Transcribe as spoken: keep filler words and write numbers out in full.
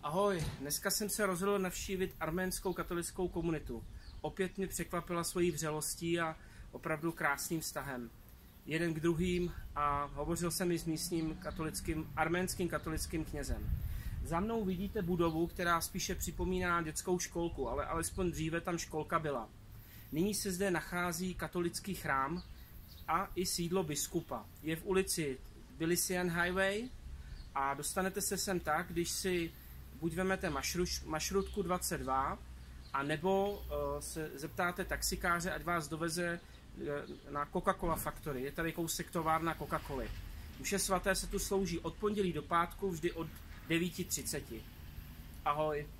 Ahoj, dneska jsem se rozhodl navštívit arménskou katolickou komunitu. Opět mě překvapila svojí vřelostí a opravdu krásným vztahem. Jeden k druhým a hovořil jsem i s místním katolickým, arménským katolickým knězem. Za mnou vidíte budovu, která spíše připomíná dětskou školku, ale alespoň dříve tam školka byla. Nyní se zde nachází katolický chrám a i sídlo biskupa. Je v ulici Tbilisian Highway a dostanete se sem tak, když si buď vemete mašrutku dvacet dva, a nebo uh, se zeptáte taxikáře, ať vás doveze uh, na Coca-Cola Factory. Je tady kousek továrna Coca-Coly. Mše svaté se tu slouží od pondělí do pátku vždy od devět třicet. Ahoj.